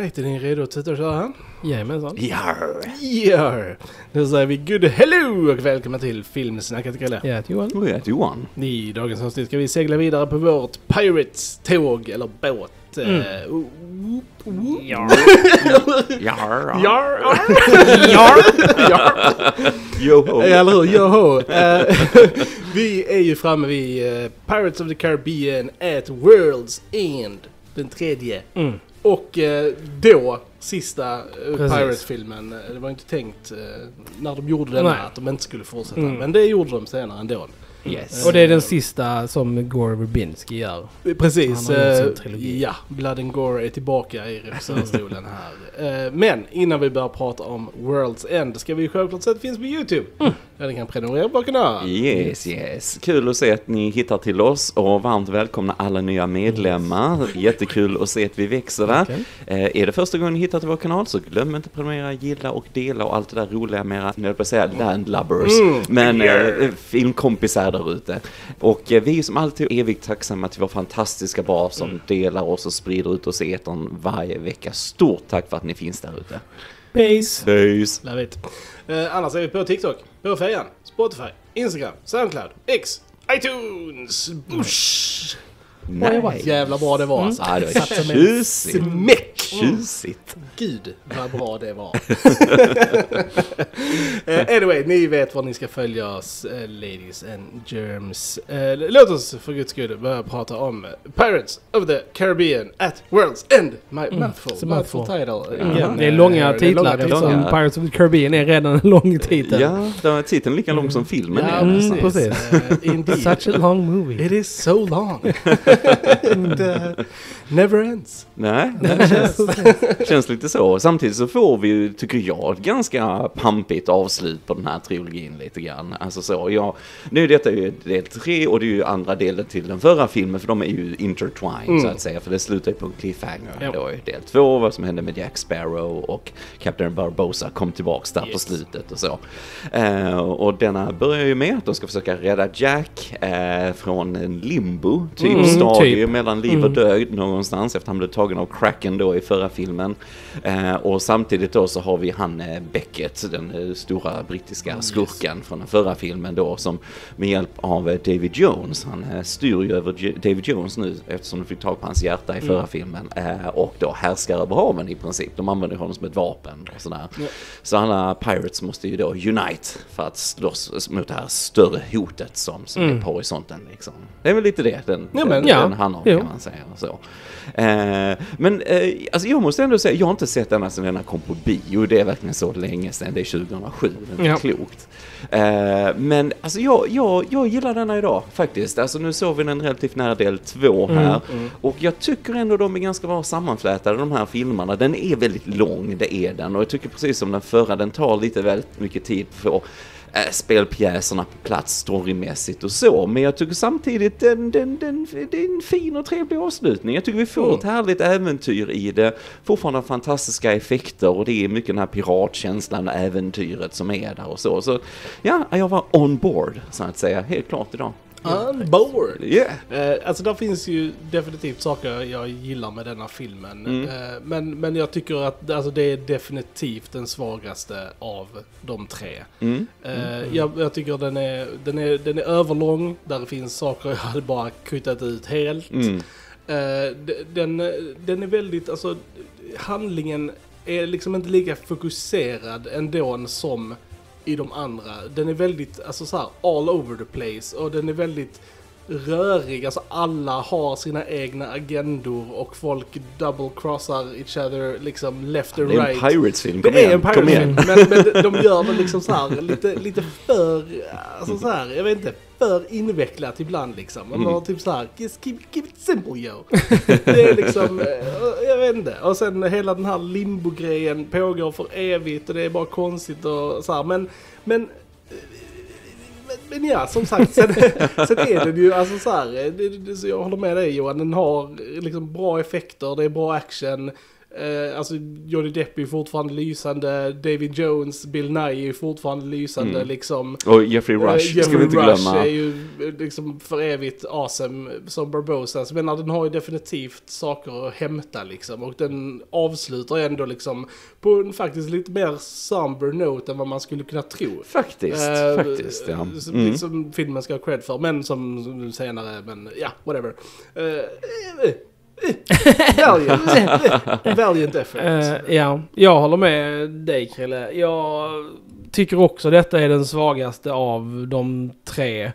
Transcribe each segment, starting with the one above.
Alright, är ni redo att sätta och köra? Jajamensan. Ja. Nu säger vi good hello och välkomna till Filmsnacket Kalle. Jag heter Johan. Och jag heter Johan. I dagens avsnitt ska vi segla vidare på vårt Pirates-tåg eller båt. Joho. Eller hur? Joho. Vi är ju framme vid Pirates of the Caribbean at World's End. Den tredje. Och då, sista Pirates-filmen, det var inte tänkt när de gjorde den att de inte skulle fortsätta. Men det gjorde de senare ändå. Yes. Och det är den sista som Gore Verbinski gör. Precis, ja, Blood and Gore är tillbaka i regissörstolen här. Men innan vi börjar prata om World's End ska vi självklart säga att det finns på YouTube. Där ni kan prenumerera på kanalen. Yes. Kul att se att ni hittar till oss och varmt välkomna alla nya medlemmar. Jättekul att se att vi växer där. Är det första gången ni hittar till vår kanal så glöm inte att prenumerera, gilla och dela och allt det där roliga med era, jag vill säga landlubbers. Men filmkompisar där ute. Och vi är som alltid evigt tacksamma till vår fantastiska bas som delar oss och sprider ut oss i etern varje vecka. Stort tack för att ni finns där ute. Peace. Love it. Annars är vi på TikTok, på Fejan, Spotify, Instagram, Soundcloud, X, iTunes. Bush. Nej. Jävla bra det var alltså. Ja, det var tjusigt. Gud, vad bra det var. Anyway, ni vet var ni ska följa oss, ladies and germs. Låt oss för guds skull börja prata om Pirates of the Caribbean at World's End. Mouthful title. Again, det är långa titlar eftersom Pirates of the Caribbean är redan en lång titel. Ja, den är titeln lika lång som filmen. Ja, precis. Such a long movie. It is so long. Never ends. Nej, känns lite så. Samtidigt så får vi ju, tycker jag, ett ganska pampigt avslut på den här trilogin lite grann. Alltså så, nu är detta ju del 3 och det är ju andra delen till den förra filmen för de är ju intertwined så att säga, för det slutar ju på en cliffhanger. Då är del 2, vad som hände med Jack Sparrow och Captain Barbossa kom tillbaks där på slutet och så. Och denna börjar ju med att de ska försöka rädda Jack från en limbo, stadium mellan liv och död någonstans efter han blev tagen av Kraken då i förra filmen. Och samtidigt då så har vi han Beckett, den stora brittiska skurken från den förra filmen då, som med hjälp av David Jones, han styr ju över David Jones nu eftersom de fick tag på hans hjärta i förra filmen och då härskar över haven i princip. De använder honom som ett vapen och sådär. Så alla Pirates måste ju då unite för att slåss mot det här större hotet som är på horisonten liksom. Det är väl lite det den handlar om, kan man säga så. Men alltså jag måste ändå säga, jag har inte sett denna sedan den kom på bio. Det är verkligen så länge sedan, det är 2007. Det är klokt. Men alltså jag gillar denna idag faktiskt. Alltså nu såg vi den relativt nära del 2 här. Och jag tycker ändå de är ganska bra sammanflätade, de här filmerna. Den är väldigt lång, det är den. Och jag tycker precis som den förra, den tar lite väldigt mycket tid för spelpjäserna på plats storymässigt och så, men jag tycker samtidigt det är en fin och trevlig avslutning. Jag tycker vi får ett härligt äventyr i det, fortfarande fantastiska effekter och det är mycket den här piratkänslan, äventyret som är där och så ja, jag var on board så att säga, helt klart idag. On board. Yeah. Alltså där finns ju definitivt saker jag gillar med denna filmen. Men jag tycker att alltså, det är definitivt den svagaste av de tre. Jag tycker den är överlång. Där det finns saker jag hade bara kuttat ut helt. Den är väldigt, alltså handlingen är liksom inte lika fokuserad ändå som i de andra. Den är väldigt, alltså så här, all over the place och den är väldigt rörig. Alltså alla har sina egna agendor och folk double-crossar each other liksom left and right. Det är en Pirates-film, Det är en Pirates-film, men de gör det liksom så här lite för, alltså så här, jag vet inte, för invecklat ibland liksom. Man har typ så här, keep it simple yo. Det är liksom, jag vet inte. Och sen hela den här limbo-grejen pågår för evigt och det är bara konstigt och så här. Men ja, som sagt, sen är det ju alltså så här, så jag håller med dig Johan, den har liksom bra effekter, det är bra action. Alltså Johnny Depp är fortfarande lysande, David Jones, Bill Nighy är fortfarande lysande liksom. Och Jeffrey Rush ska vi inte glömma. Är ju liksom för evigt awesome som Barbossa. Så menar, den har ju definitivt saker att hämta liksom, och den avslutar ändå liksom på en faktiskt lite mer somber note än vad man skulle kunna tro. Faktiskt, ja. Som filmen ska ha cred för, men som senare, men ja, whatever. Valiant effort. Ja, jag håller med dig, Krille. Jag tycker också detta är den svagaste av de tre.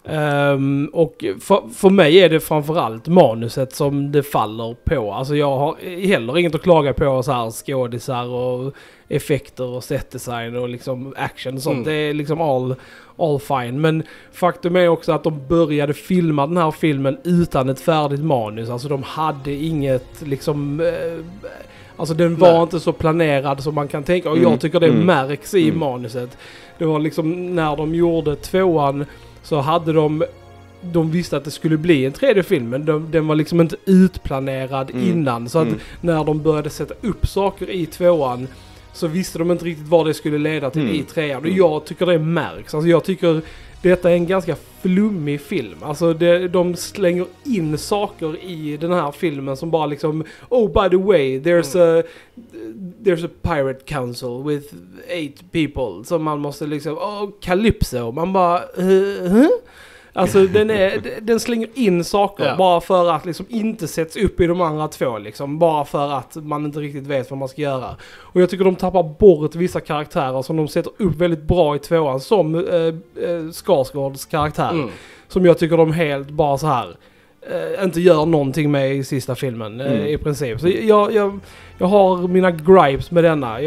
Och för mig är det framförallt manuset som det faller på. Alltså jag har heller inget att klaga på så här skådisar och effekter och setdesign och liksom action och sånt. Det är liksom all fine. Men faktum är också att de började filma den här filmen utan ett färdigt manus. Alltså de hade inget liksom... Alltså den var inte så planerad som man kan tänka. Och jag tycker det märks i manuset. Det var liksom när de gjorde 2:an så hade de visste att det skulle bli en 3D-film, men den var liksom inte utplanerad innan. Så att när de började sätta upp saker i 2:an så visste de inte riktigt vad det skulle leda till i 3:an. Och jag tycker det märks. Alltså jag tycker detta är en ganska flummig film. Alltså de slänger in saker i den här filmen som bara liksom, oh by the way, there's a pirate council with 8 people. Så man måste liksom, Calypso. Man bara, Alltså den slänger in saker bara för att liksom inte sätts upp i de andra 2 liksom, bara för att man inte riktigt vet vad man ska göra. Och jag tycker de tappar bort vissa karaktärer som de sätter upp väldigt bra i 2:an, som Skarsgårds karaktär. Som jag tycker de helt bara så här inte gör någonting med i sista filmen i princip. Så jag har mina gripes med denna.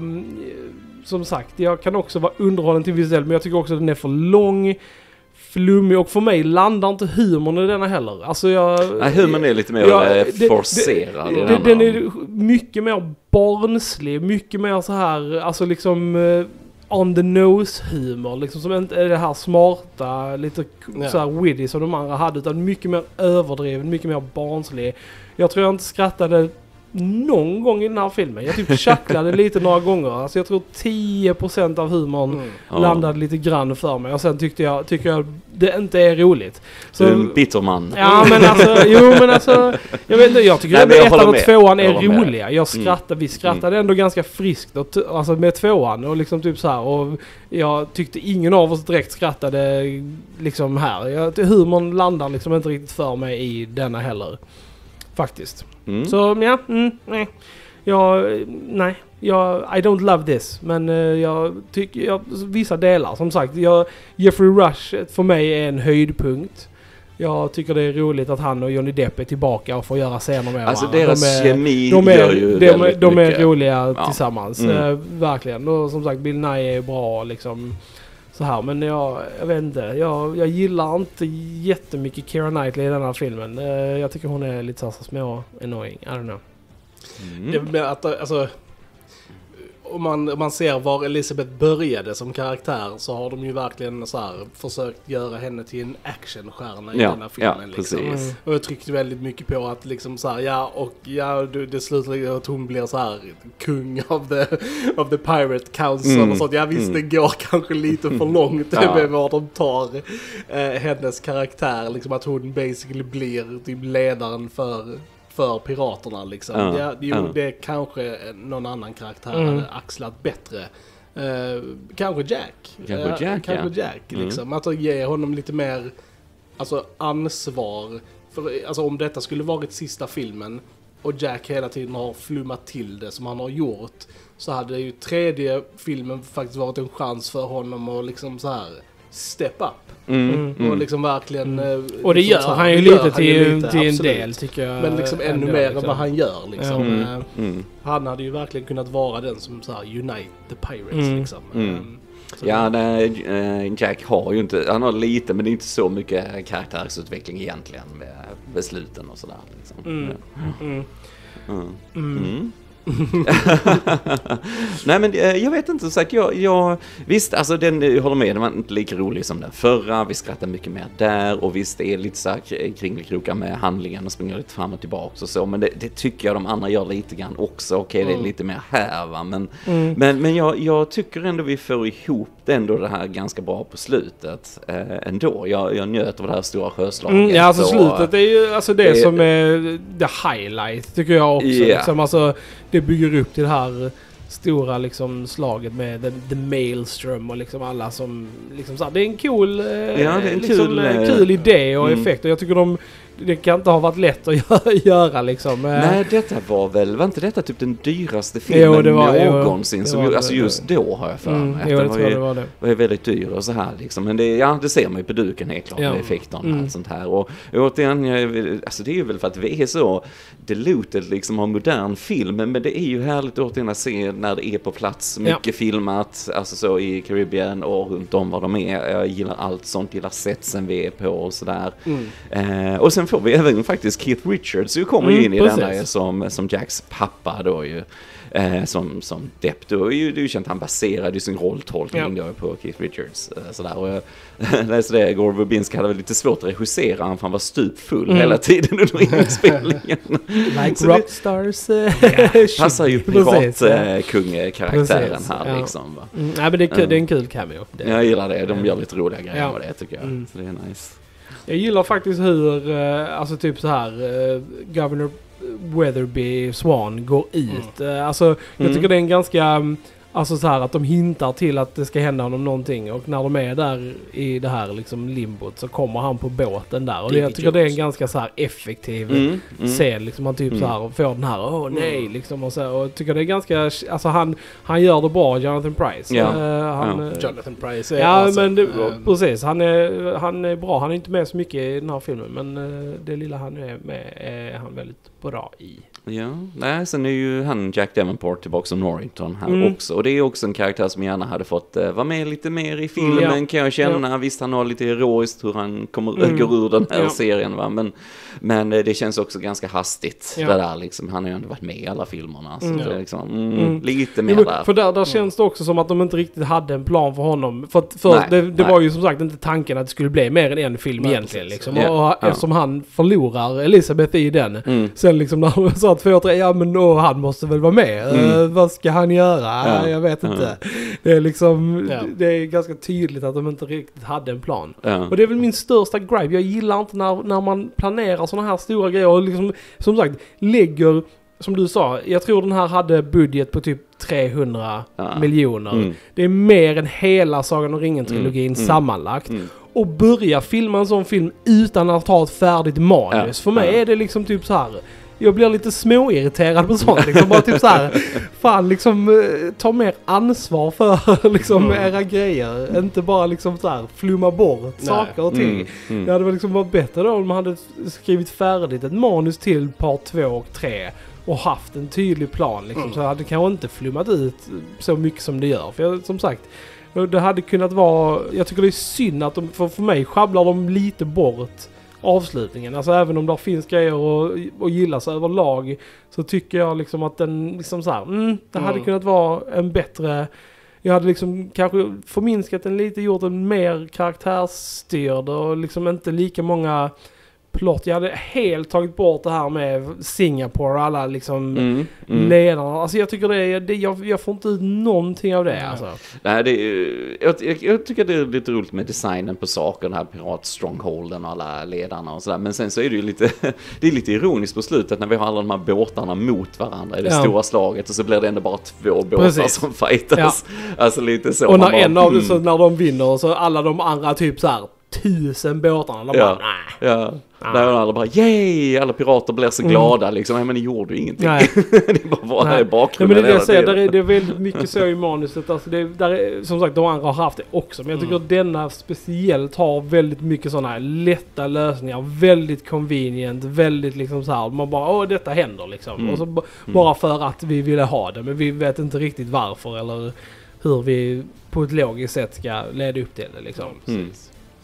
Som sagt, jag kan också vara underhållen till viss del, men jag tycker också att den är för lång, flummig, och för mig landar inte humorn i denna heller. Alltså humorn är lite mer forcerad. Den är mycket mer barnslig, mycket mer så här, alltså liksom on the nose humor, liksom, som inte är det här smarta, lite så här witty som de andra hade, utan mycket mer överdriven, mycket mer barnslig. Jag tror jag inte skrattade någon gång i den här filmen. Jag typ chacklade lite några gånger. Alltså jag tror 10% av humorn landade lite grann för mig. Och sen tycker jag det inte är roligt. Så, du är en bitter man. Ja, men alltså, jag vet inte, jag tycker att 1:an och 2:an är roliga. Vi skrattade ändå ganska friskt alltså med 2:an och liksom typ så här, och jag tyckte ingen av oss direkt skrattade liksom här. Humorn landar liksom inte riktigt för mig i denna heller. Faktiskt. Så nej. I don't love this. Men jag tycker vissa delar, som sagt, Jeffrey Rush för mig är en höjdpunkt. Jag tycker det är roligt att han och Johnny Depp är tillbaka och får göra scener med alltså deras kemi gör ju de är roliga tillsammans. Verkligen. Och som sagt, Bill Nighy är bra liksom. Så här, men jag vet inte. Jag gillar inte jättemycket Keira Knightley i den här filmen. Jag tycker hon är lite så små annoying. I don't know. Det är mer att, alltså, om man ser var Elizabeth började som karaktär, så har de ju verkligen så här försökt göra henne till en actionstjärna i den här filmen. Liksom. Och jag tryckte väldigt mycket på att liksom så här, det slutar att hon blir så här kung av the Pirate Council och sånt. Jag visst, det går kanske lite för långt med vad de tar hennes karaktär, liksom att hon basically blir typ ledaren för piraterna liksom. Det är kanske någon annan karaktär hade axlat bättre. Kanske Jack liksom. Att ge honom lite mer ansvar. För, alltså, om detta skulle varit sista filmen och Jack hela tiden har flummat till det som han har gjort, så hade ju 3:e filmen faktiskt varit en chans för honom att liksom så här step up. Och liksom verkligen och det gör han ju lite till en del, tycker jag. Men liksom ännu mer än vad han gör liksom. Han hade ju verkligen kunnat vara den som så här unite the pirates liksom. Jack har ju inte, han har lite, men det är inte så mycket karaktärsutveckling egentligen med besluten och sådär liksom. Nej, men jag vet inte, sagt, jag visst, alltså jag håller med, den var inte lika rolig som den förra, vi skrattar mycket mer där, och visst det är lite så här kringelikrokar med handlingen och springer lite fram och tillbaka och så, men det tycker jag de andra gör lite grann också. Okej, det är lite mer här, va, men jag tycker ändå vi får ihop det här ganska bra på slutet ändå. Jag njöt av det här stora sjöslaget. Ja, alltså slutet är ju alltså det som är the highlight, tycker jag också. Yeah. Liksom, alltså, det bygger upp till det här stora liksom slaget med the Maelstrom och liksom alla som liksom, så, det är en cool, det är en liksom, kul idé och effekt, och jag tycker det kan inte ha varit lätt att göra liksom. Nej, detta var inte detta typ den dyraste filmen någonsin, alltså just då har jag för mig. Det var ju väldigt dyr och så här liksom, men det ser man ju på duken helt klart med effekterna och allt sånt här, och återigen, alltså det är ju väl för att vi är så diluted liksom av modern film, men det är ju härligt återigen att se när det är på plats, mycket filmat, alltså så i Caribbean och runt om var de är. Jag gillar allt sånt, gillar setsen vi är på och sådär. Och sen får vi även faktiskt Keith Richards kommer ju in i den där som Jacks pappa då ju. Som Depp då, det är ju känt, han baserade ju sin rolltolkning då på Keith Richards sådär, och jag läste det, Gore Verbinski hade väl lite svårt att regissera han, för han var stupfull hela tiden under inspelningen. Like rockstars. Passar ju piratkung-karaktären här liksom, va? Nej, men det är en kul cameo. Jag gillar det, de gör lite roliga grejer med det, tycker jag. Så det är nice. Jag gillar faktiskt hur, alltså typ så här, Governor Weatherby Swan går ut. Alltså, jag tycker det är en ganska, alltså så här att de hintar till att det ska hända honom någonting, och när de är där i det här liksom limbot så kommer han på båten där, och jag tycker det är en ganska så här effektiv scen liksom, han typ så här får den här nej liksom, och så, och tycker det är ganska, alltså han gör det bra, Jonathan Pryce. Jonathan Pryce är men precis, han är bra, han är inte med så mycket i den här filmen, men det lilla han är med är han väldigt bra i. Ja, nej, sen är ju han Jack Davenport tillbaka som Norrington här också. Och det är också en karaktär som gärna hade fått vara med lite mer i filmen, kan jag känna. Ja. Visst, han har lite heroiskt hur han går ur den här serien, va? Men det känns också ganska hastigt. Det där, liksom. Han har ju ändå varit med i alla filmerna. Så det är liksom, lite mer där. För där känns det också som att de inte riktigt hade en plan för honom. För det var ju som sagt inte tanken att det skulle bli mer än en film egentligen. Liksom. Och eftersom han förlorar Elizabeth i den. Sen liksom när de sa 2-3, men då han måste väl vara med. Vad ska han göra? Jag vet inte. Det är liksom, det är ganska tydligt att de inte riktigt hade en plan. Och det är väl min största gripe. Jag gillar inte när man planerar såna här stora grejer och liksom, som sagt, lägger, som du sa, jag tror den här hade budget på typ 300 miljoner. Det är mer än hela Sagan om ringen-trilogin sammanlagt. Och börja filma en sån film utan att ha ett färdigt manus. För mig är det liksom typ så här. Jag blir lite småirriterad på sånt. Liksom, bara typ så här, fan liksom ta mer ansvar för liksom era grejer. Inte bara liksom så här flumma bort saker och ting. Det hade väl liksom varit bättre då om man hade skrivit färdigt ett manus till part 2 och 3 och haft en tydlig plan. Liksom, så hade det kanske inte flummat ut så mycket som det gör. För jag, som sagt, det hade kunnat vara, jag tycker det är synd att för mig sjabblar de lite bort avslutningen. Alltså även om det finns grejer att gilla sig överlag, så tycker jag liksom att den liksom så här, det hade kunnat vara en bättre, jag hade liksom kanske förminskat den lite, gjort den mer karaktärsstyrd och liksom inte lika många plott. Jag hade helt tagit bort det här med Singapore och alla liksom ledarna. Alltså jag tycker jag får inte ut någonting av det. Alltså. Nej, jag tycker det är lite roligt med designen på saker, den här pirat-strongholden och alla ledarna och sådär. Men sen så är det ju lite ironiskt på slutet när vi har alla de här båtarna mot varandra i det stora slaget, och så blir det ändå bara 2 båtar som fightas. Alltså lite så. Och när de vinner, så alla de andra typ så här 1000 båtarna. De bara, nej. Där alla bara, yay! Alla pirater blir så glada liksom. Men ni gjorde ju ingenting. Det bara var här i bakgrunden. Men det är väldigt mycket så i manuset. Alltså som sagt, de andra har haft det också. Men jag tycker att denna speciellt har väldigt mycket sådana här lätta lösningar. Väldigt convenient. Väldigt liksom så här. Man bara, detta händer liksom. Och så bara för att vi ville ha det. Men vi vet inte riktigt varför. Eller hur vi på ett logiskt sätt ska leda upp till det liksom.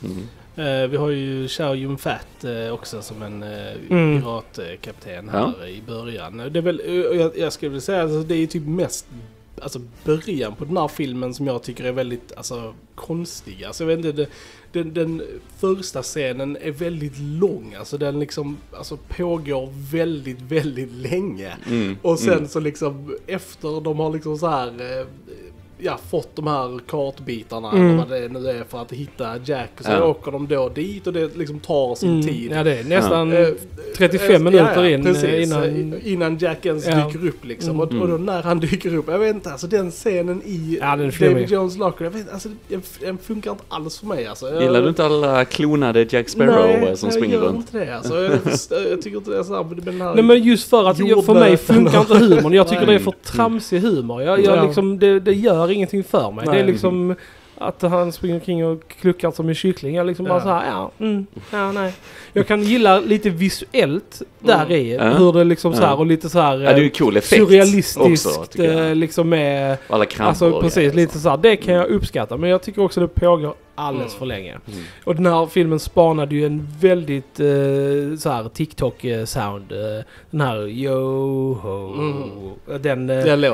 Vi har ju Chow Yun-Fat också som en piratkapten här i början. Det är väl, jag skulle vilja säga att det är typ mest början på den här filmen som jag tycker är väldigt konstig. Alltså jag vet inte, den första scenen är väldigt lång. Alltså den liksom pågår väldigt, väldigt länge. Och sen så liksom efter de har liksom så här fått de här kartbitarna eller vad det nu är för att hitta Jack, och så åker de då dit och det liksom tar sin tid. Ja, det är nästan 35 minuter innan Jack ens dyker upp liksom. Och då när han dyker upp, jag vet inte, alltså den scenen i David Jones Locker, jag vet, alltså den funkar inte alls för mig alltså. Gillar du inte alla klonade Jack Sparrow som springer runt? Nej, jag gör inte det alltså. Jag tycker inte det är så här. Nej, men just för att för mig funkar inte humorn. Jag tycker det är för tramsig humor. Jag liksom, det gör ingenting för mig. Nej. Det är liksom att han springer kring och kluckar som en kyckling. Jag liksom bara så här, nej. Jag kan gilla lite visuellt där i hur det liksom så här och lite så här det är ju cool effekt surrealistiskt också, liksom med alla krampor. Precis, lite så här. Det kan jag uppskatta, men jag tycker också det pågår alldeles för länge. Och den här filmen spanade ju en väldigt så här TikTok-sound. Den här yo-ho. Den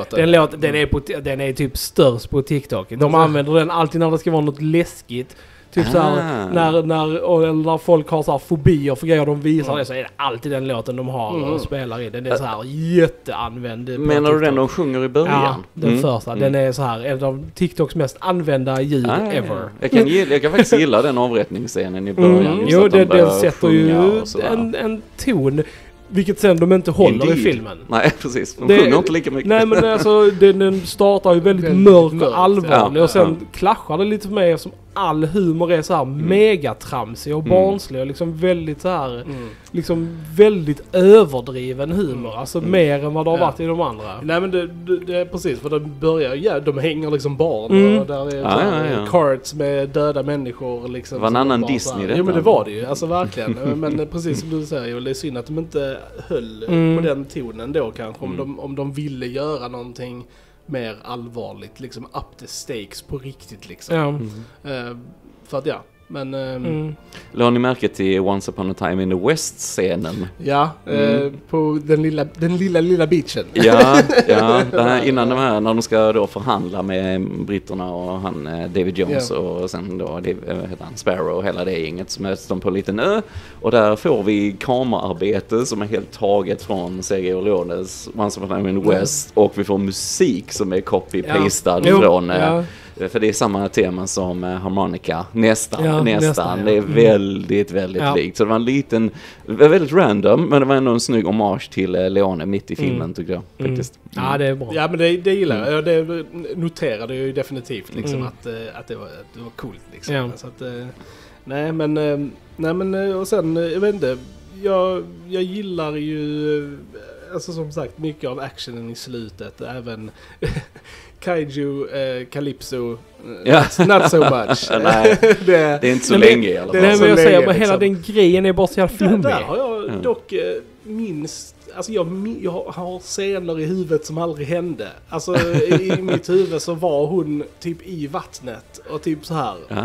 är typ störst på TikTok. De använder den alltid när det ska vara något läskigt. Typ såhär, när folk har såhär fobier för grejer de visar det, så är det alltid den låten de har och spelar i. Den är såhär jätteanvänd. Menar du den de sjunger i början? Ja, den första. Den är såhär en av TikToks mest använda ljud ever. Jag kan faktiskt gilla den avrättningsscenen i början. Jo, den sätter ju en ton. Vilket sen de inte håller i filmen. Nej, precis. De sjunger inte lika mycket. Nej, men alltså, den startar ju väldigt mörk och allvarlig. Och sen klaschar det lite med som all humor är så här megatramsig och barnslig och liksom väldigt så här liksom väldigt överdriven humor. Alltså mer än vad det har varit i de andra. Nej, men det är precis, för de börjar, de hänger liksom barn och där är carts med döda människor liksom. Var en annan Disney det? Jo, men det var det ju, alltså verkligen. Men precis som du säger, det är synd att de inte höll på den tonen då kanske, om de ville göra någonting mer allvarligt, liksom up the stakes på riktigt liksom. För att men... Lade ni märke till Once upon a time in the West-scenen? Ja, på den lilla beachen. Ja, det här, innan de här, när de ska då förhandla med britterna och han David Jones och sen då Sparrow och hela det gänget, som möts de på en liten ö. Och där får vi kamerarbete som är helt taget från Sergio Leones Once upon a time in the West, och vi får musik som är copy-pastad från... För det är samma tema som Harmonica. Nästan. Det är väldigt, väldigt likt. Så det var en liten, väldigt random, men det var ändå en snygg hommage till Leone mitt i filmen, tycker jag. Faktiskt. Ja, det är bra. Ja, men det gillar jag. Det noterade jag ju definitivt liksom, att det var coolt liksom. Ja. Så att, nej men och sen, jag vet inte, jag gillar ju, alltså som sagt, mycket av actionen i slutet, även Kaiju, Calypso, not so much. Nej, det är inte så länge i alla fall. Nej, men jag säger bara, hela den grejen är bara så jävla flummig. Där har jag dock minst, alltså jag har scener i huvudet som aldrig hände. Alltså i mitt huvud så var hon typ i vattnet och typ så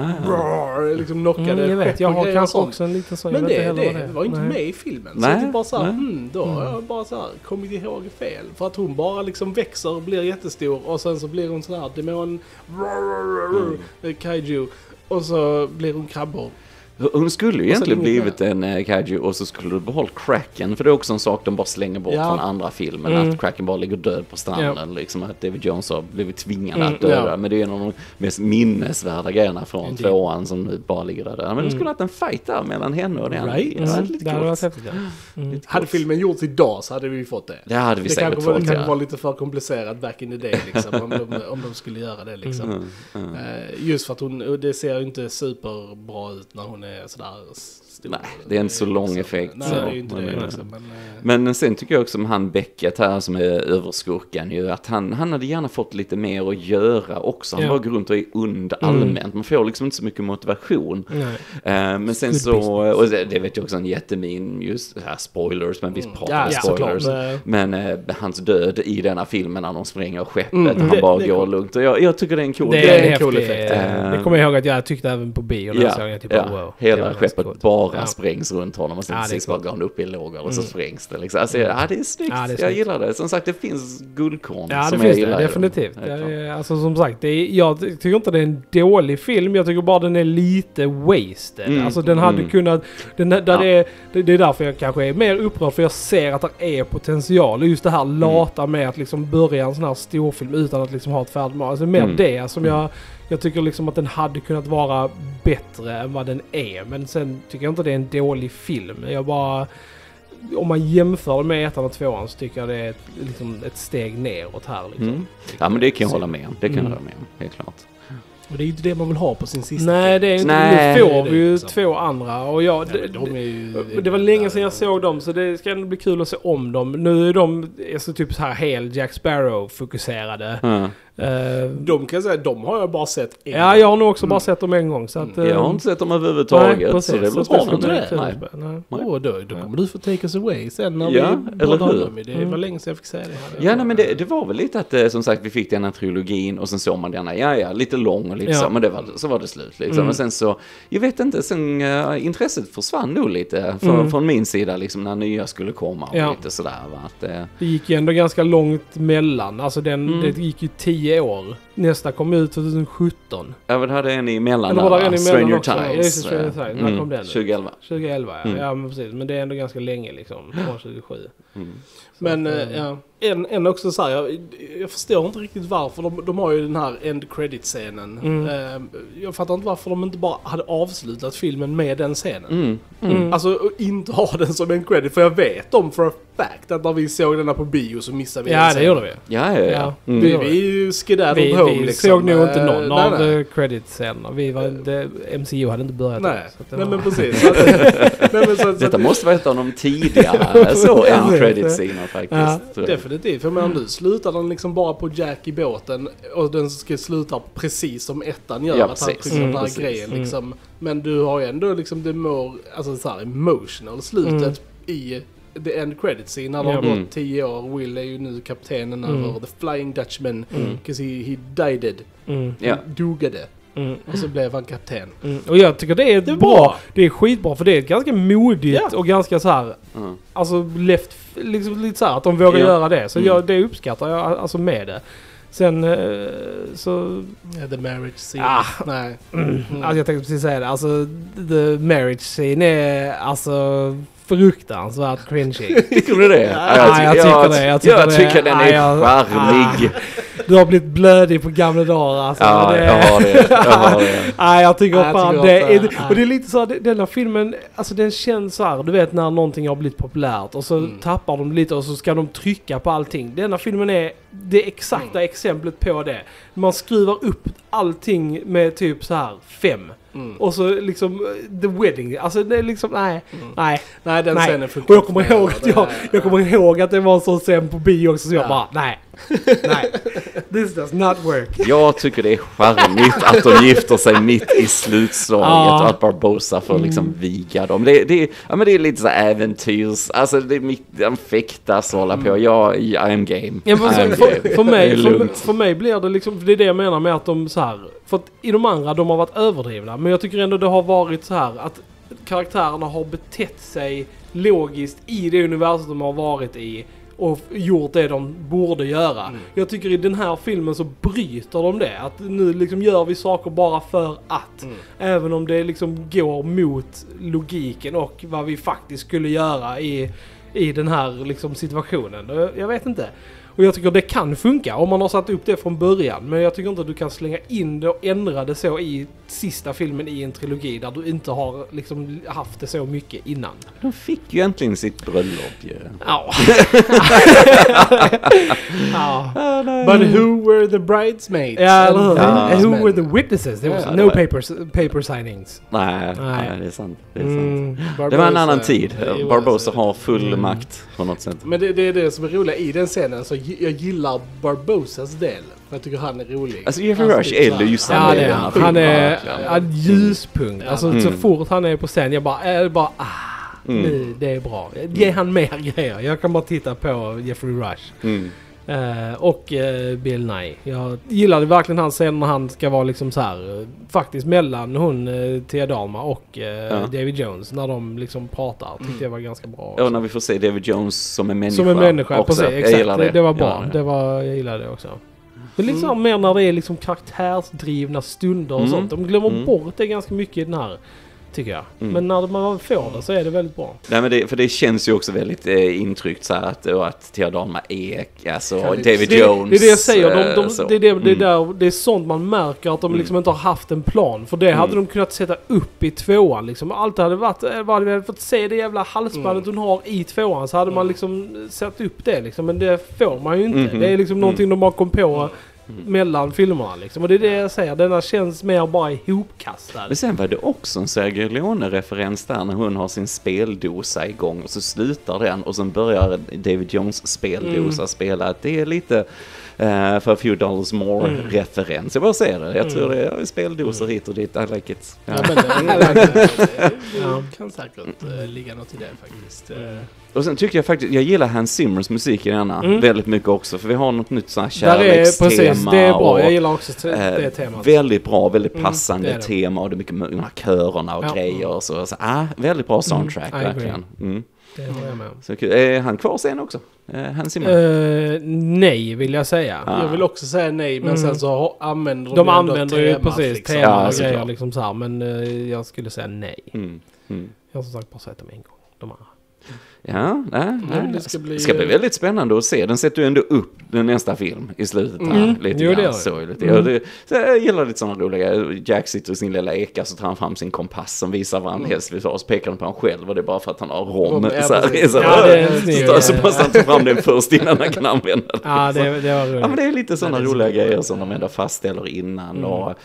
här liksom knockade. Jag vet, jag har kanske också en liten sån. Men det var inte med i filmen. Så typ bara så här, då har jag bara så här kommit ihåg fel. För att hon bara liksom växer och blir jättestor, och sen så blir hon sån här demon kaiju, och så blir hon krabbor. Hon skulle ju egentligen blivit en kaiju, och så skulle du behålla Kraken, för det är också en sak de bara slänger bort från andra filmen, att Kraken bara ligger död på stranden, liksom att David Jones har blivit tvingad att döda, men det är en av de mest minnesvärda grejerna från tvåan som nu bara ligger där. Men du skulle ha haft en fight där mellan henne och den. Det hade varit häftigt. Hade filmen gjorts idag så hade vi fått det. Det hade vi säkert fått. Det kanske var lite för komplicerat back in the day liksom, om de skulle göra det liksom. Just för att det ser ju inte superbra ut när hon är sådär stor. Nej, det är inte så lång effekt. Nej, så. det är ju inte det. Liksom, Men sen tycker jag också om han Beckett här som är överskurkan ju, att han hade gärna fått lite mer att göra också. Han bara går runt och är ond allmänt. Man får liksom inte så mycket motivation. Men sen så, och det vet jag också en jättemin, just här spoilers, men visst pratar spoilers. Men hans död i denna filmen när de spränger skeppet, han bara går lugnt. Och jag tycker det är en cool effekt. Det kommer jag ihåg att jag tyckte även på bio. Wow, hela skeppet bara sprängs runt honom och sen sist bara går han upp i lågor och så sprängs det liksom. Alltså, det är snyggt. Jag gillar det. Som sagt, det finns guldkorn som jag gillar. Definitivt. Alltså som sagt, jag tycker inte det är en dålig film. Jag tycker bara den är lite wasted. Alltså den hade kunnat... Det är därför jag kanske är mer upprörd, för jag ser att det är potential. Just det här lata med att liksom börja en sån här storfilm utan att liksom ha ett färdigt manus. Alltså mer det som jag tycker liksom att den hade kunnat vara bättre än vad den är. Men sen tycker jag inte det är en dålig film. Jag bara... Om man jämför med 1 och 2 så tycker jag det är ett steg neråt här. Liksom. Ja, men det kan jag hålla med om. Det kan jag hålla med om, helt klart. Och det är ju inte det man vill ha på sin sista. Nej, det är inte. Nu får vi ju 2 andra. Och det var länge sedan jag såg dem, så det ska ändå bli kul att se om dem. Nu är de så typ så här helt Jack Sparrow-fokuserade. De kan jag säga, de har jag bara sett en gång. Ja, jag har nog också bara sett dem en gång. Så att, jag har inte sett dem överhuvudtaget. Nej, så det är väl spännande. Då kommer du få take us away sen när eller hur? Det var länge sedan jag fick säga det här. Ja, nej, men det var väl lite att som sagt vi fick den här trilogin och sen såg man denna, lite lång och lite så, men så var det slut liksom. Och sen så, jag vet inte, sen intresset försvann nog lite från min sida liksom när nya skulle komma och lite sådär. Det gick ju ändå ganska långt mellan, alltså det gick ju 10 år. Nästa kom ut 2017. Ja, men det hade en emellan där, Stranger Tides. När kom den? 2011. 2011, ja men precis. Men det är ändå ganska länge liksom, från 2007. Men en också så här, jag förstår inte riktigt varför de har ju den här end credit-scenen. Jag fattar inte varför de inte bara hade avslutat filmen med den scenen. Alltså inte ha den som end credit, för jag vet om för a fact att när vi såg den här på bio så missade vi den scenen. Det gjorde vi. Ja. Vi skedaddled home liksom. Såg nog inte någon av credit-scenerna. MCU hade inte börjat. Nej, men precis. Detta måste vara ett av de tidigare så end credit-scener faktiskt. Definitivt, för men nu slutar den liksom bara på Jack i båten och den ska sluta precis som 1:an gör, att han trycker den här grejen liksom. Men du har ju ändå liksom det more, alltså så här emotional slutet i the end credit scene när det har gått 10 år. Will är ju nu kaptenen över The Flying Dutchman, because he died. Dogade. Och så blev han kapten. Och jag tycker det är bra. Det är skitbra, för det är ganska modigt och ganska så här alltså liksom lite så här att de vågar göra det. Så det uppskattar jag alltså med det. Sen så... the marriage scene. Nej. Alltså jag tänkte precis säga det. Alltså the marriage scene är alltså fruktansvärt cringy. Tycker du det? Jag tycker den är charmig. Du har blivit blödig på gamla dagar. Alltså. Jag har det. Nej, jag tycker fan det. Och det är lite så här, den här filmen, alltså den känns så här, du vet när någonting har blivit populärt och så tappar de lite och så ska de trycka på allting. Denna filmen är det exakta exemplet på det. Man skruvar upp allting med typ så här 5. Och så liksom The Wedding, alltså det är liksom nej den scenen funkar. Och jag kommer ihåg att det var en sån scen på bio också, så jag bara nej this does not work. Jag tycker det är charmigt att de gifter sig mitt i slutslaget och att Barbossa får liksom viga dem. Det är lite så äventyrs, alltså de fäktas och hålla på. I am game. Ja, för mig blir det liksom, för det är det jag menar med att de så här, för att i de andra de har varit överdrivna, men jag tycker ändå det har varit så här att karaktärerna har betett sig logiskt i det universum de har varit i och gjort det de borde göra. Jag tycker i den här filmen så bryter de det. Att nu liksom gör vi saker bara för att. Även om det liksom går mot logiken och vad vi faktiskt skulle göra i den här liksom situationen. Jag vet inte. Och jag tycker det kan funka om man har satt upp det från början. Men jag tycker inte att du kan slänga in det och ändra det så i sista filmen i en trilogi där du inte har liksom haft det så mycket innan. De fick ju äntligen sitt bröllop ju. Ja. Ja. But who were the bridesmaids? Ja, And who were the witnesses? There was no paper signings. Nej, det är sant. Det är sant. Barbosa, Det var en annan tid. det var Barbosa så- har full makt på något sätt. Men det är det som är roligt i den scenen, så jag gillar Barbosas del. För jag tycker han är rolig. Alltså Jeffrey Rush är lysande. Ja, i det är den här han. filmen, Han är verkligen. en ljuspunkt. Alltså så fort han är på scen, jag bara nu, det är bra. Ge han mer grejer. Jag kan bara titta på Jeffrey Rush. Och Bill Nye. Jag gillade verkligen hans scen när han ska vara liksom så här faktiskt mellan hon Tia Dalma och David Jones när de liksom pratar. Tyckte jag var ganska bra. Ja, när vi får se David Jones som en människa. Som en människa, också. precis. Jag Exakt. gillar Det var bra. Jag gillar det. Jag gillade det också. Men liksom mer när det är liksom karaktärsdrivna stunder och sånt. De glömmer bort det ganska mycket i den här, tycker jag. Men när man får det så är det väldigt bra. Nej, men för det känns ju också väldigt intryckt så här att Tia Dalma är alltså David Jones. Det är det jag säger. så. Det är sånt man märker att de liksom inte har haft en plan. För det hade de kunnat sätta upp i tvåan. Liksom. Allt hade varit, vad vi hade fått se det jävla halsbandet hon har i tvåan, så hade man liksom satt upp det. Liksom. Men det får man ju inte. Det är liksom någonting de har kom på mellan filmerna liksom. Och det är det jag säger, denna känns mer bara ihopkastad. Men sen var det också en Sergio Leone-referens där när hon har sin speldosa igång och så slutar den och sen börjar David Jones speldosa spela. Det är lite för a few dollars more-referens. Jag bara säger det. Jag tror det är speldosor hit och dit. I like it. Ja. Ja, men det kan säkert ligga något i det faktiskt. Och sen tycker jag faktiskt, jag gillar Hans Zimmers musik i denna väldigt mycket också, för vi har något nytt sånt här Där är kärlekstema. precis, det är bra. Och, Jag gillar också det temat. väldigt bra, väldigt passande det är det. tema och det är mycket med de här körerna och grejer och så väldigt bra soundtrack verkligen. Det håller jag med om. Så kul. Är han kvar sen också? Hans Zimmer? Nej, vill jag säga. Jag vill också säga nej, men sen så använder De ändå använder ju temat, precis liksom. tema Ja, och såklart. grejer liksom så här, men jag skulle säga nej. Jag har som sagt bara sett dem en gång. De andra. Ja, nej. det ska bli- Det ska bli väldigt spännande att se. Den sätter ju ändå upp den nästa film i slutet här. Lite Jo, det grann gör så. Så jag gillar lite sådana roliga. Jack sitter i sin lilla eka så tar han fram sin kompass som visar vad han helst vill ha. Och så pekar han på han själv och det är bara för att han har rom. Ja, Så precis. det är snyggt. så måste han ta fram den först innan han kan använda den. Ja, det var roligt. Ja, men det är lite sådana roliga grejer som de ändå fastställer innan. Och,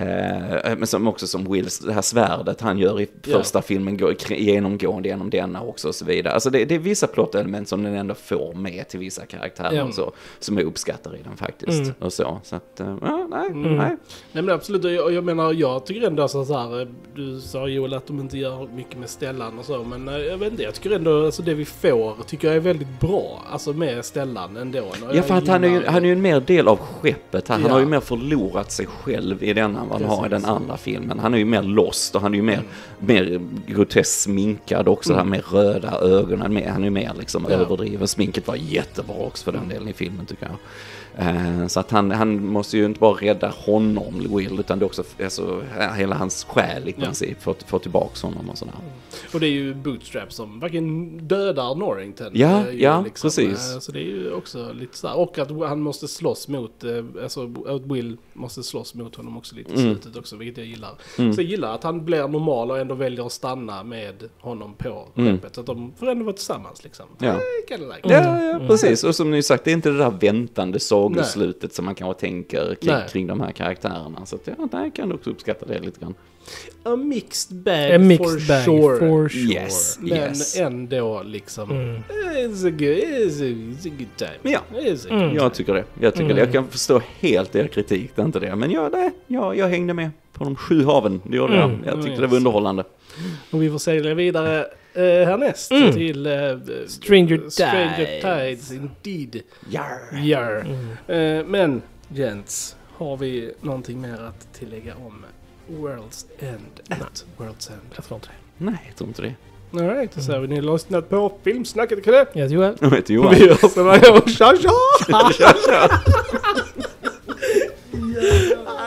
men som också som Wills, det här svärdet han gör i första filmen går genomgående genom denna också och så vidare. Alltså det är vissa plottelement som den ändå får med till vissa karaktärer och så, som jag uppskattar i den faktiskt. Och så att, nej. Nej men absolut, och jag menar, jag tycker ändå så här, du sa Joel att de inte gör mycket med Stellan och så, men jag vet inte, jag tycker ändå, alltså det vi får tycker jag är väldigt bra, alltså med Stellan ändå. Ja, för att han är ju en mer del av skeppet här. Han Ja. har ju mer förlorat sig själv i denna än vad han har i den andra filmen. Han är ju mer lost och han är ju mer groteskt sminkad också, här med röda ögon. Han är ju mer liksom överdriven. Sminket var jättebra också för den delen i filmen tycker jag. Så att han måste ju inte bara rädda honom, Will, utan det är också alltså, hela hans själ i princip få tillbaka honom och sådär. Och det är ju Bootstrap som verkligen dödar Norrington. Ja, precis. Så det är ju också lite så här. Och att han måste slåss mot, alltså att Will måste slåss mot honom också lite i slutet också, vilket jag gillar. Så jag gillar att han blir normal och ändå väljer att stanna med honom på skeppet. Så att de får ändå vara tillsammans liksom. Ja. Like. Ja, precis. Och som ni sagt, det är inte det där väntande sagoslutet som man kanske tänker kring de här karaktärerna. Så att, jag kan också uppskatta det lite grann. A mixed bag, for sure. Yes, Men ändå liksom, it's a good time. Ja, jag tycker det. Jag kan förstå helt er kritik, det är inte det. Men jag hängde med på de 7 haven, det gjorde jag. Jag tyckte det var underhållande. Och vi får segla vidare härnäst till Stranger Tides, indeed. Jar. Men, gents, har vi någonting mer att tillägga om World's End? World's End. Jag tror inte det. Nej, jag tror inte det. All right, så har ni lyssnat på Filmsnacket, kan det? Jag tror det. Jag heter Johan. Vi hörs nästa gång. Tja, tja!